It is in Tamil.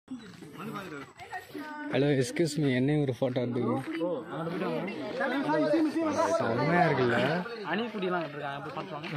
ஹலோ எக்ஸ்கியூஸ் மீ, என்ன ஒரு ஃபோட்டோ எடுத்துக்கு செம்மையாக இருக்குல்ல. அணிக்குடியெல்லாம் கட்டிருக்காங்க அப்படி பண்ணுறாங்க.